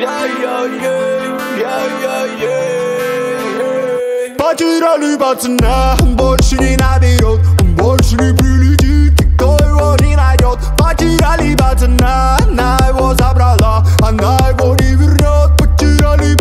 Потеряли пацана, он больше не наберет, он больше не прилетит, никто его не найдет. Потеряли пацана, она его забрала, она его не вернет. Потеряли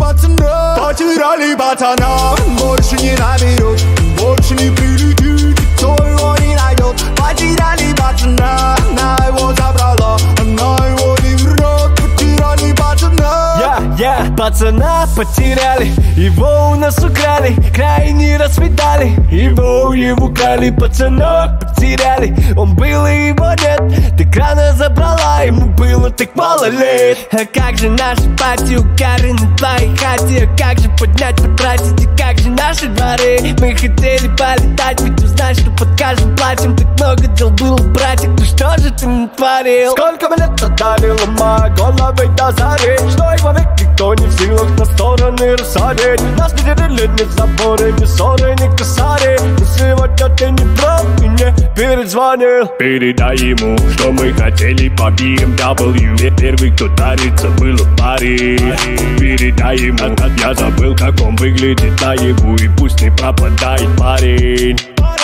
пацана, он больше не наберет, он больше не прилетит, никто его не найдет. Потеряли пацана, она его забрала, она его не вернет. Потеряли пацана, пацана потеряли, его у нас украли, крайне расцветали, его крали, пацана потеряли, он был и его нет, ты крана забрала, ему было так мало лет. А как же наши пати у Кары на твоей хате, а как же поднять, потратить, и как же наши дворы? Мы хотели полетать, ведь узнаешь, что под каждым платьем так много дел было, братик, ну что же ты натворил? Сколько мы лет отдали, ломая головы до зари, что его век никто не в силах на стороны рассадить. Нас не делили ни заборы, ни ссоры, ни косари, но сегодня ты не прав и не перезвонил. Передай ему, что мы хотели по BMW, первый, кто дарится, был в паре. Передай ему, я забыл, как он выглядит наяву, и пусть не пропадает парень.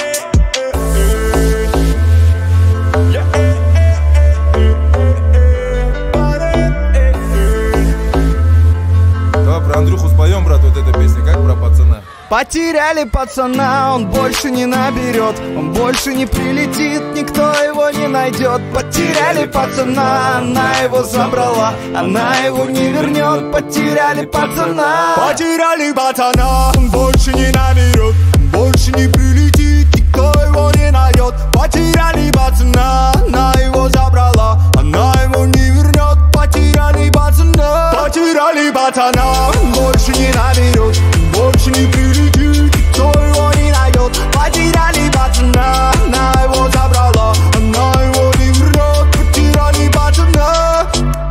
Давай про Андрюху споем, брат, вот эта песня, как про пацана. потеряли пацана, он больше не наберет, он больше не прилетит, никто его не найдет. Потеряли пацана, она его забрала, она его не вернет. Потеряли пацана, он больше не наберет, он больше не прилетит, никто его не найдет. Потеряли пацана, она его забрала, она его не вернет. Потеряли пацана, он больше не наберет, он больше не прилетит, никто его не найдет. Потеряли пацана, она его забрала, она его не вернет. Потеряли пацана.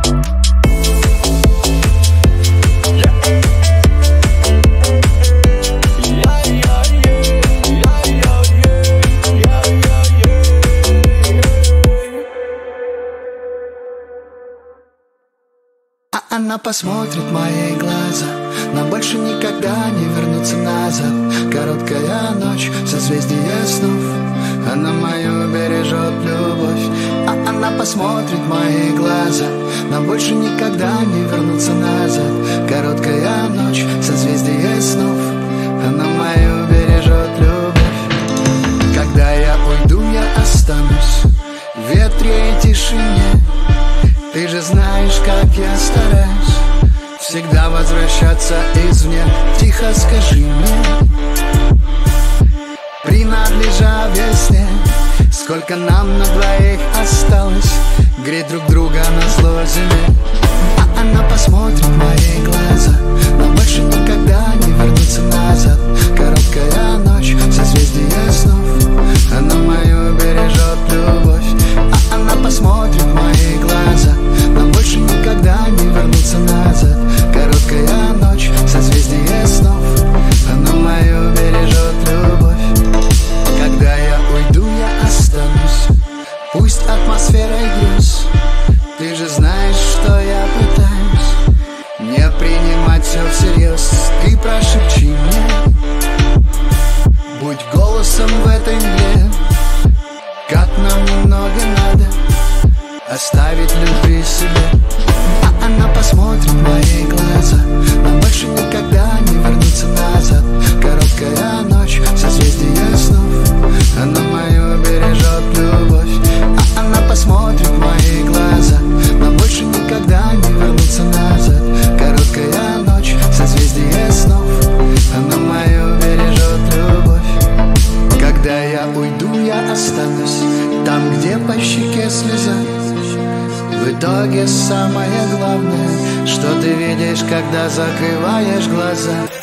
Она посмотрит в мои глаза, нам больше никогда не вернуться назад. Короткая ночь, созвездие снов, она мою бережет любовь. Она посмотрит в мои глаза, нам больше никогда не вернуться назад. Короткая ночь, созвездие снов, она мою бережет любовь. Когда я уйду, я останусь в ветре и тишине. Ты же знаешь, как я стараюсь всегда возвращаться извне. Тихо скажи мне, принадлежа весне, сколько нам на двоих осталось греть друг друга на зло зиме. Она посмотрит в мои глаза, нам больше никогда не вернуться назад. Короткая ночь, созвездие снов, она мою бережет любовь. Она посмотрит в мои глаза, нам больше никогда не вернуться назад. Короткая ночь, созвездие снов, она мою бережет любовь. Когда я уйду, я останусь, пусть атмосферой груз. Ты же знаешь, что я пытаюсь не принимать все всерьез. Ты прошепчи мне, будь голосом в этой мгле, как нам немного надо оставить любви себе. Она посмотрит в мои глаза, нам больше никогда не вернуться назад. Короткая ночь, созвездие снов, она мою бережет любовь. Она посмотрит в мои глаза, нам больше никогда не вернуться назад. Короткая ночь, созвездие снов, она мою бережет любовь. Когда я уйду, я останусь там, где по щеке слеза. В итоге самое главное, что ты видишь, когда закрываешь глаза.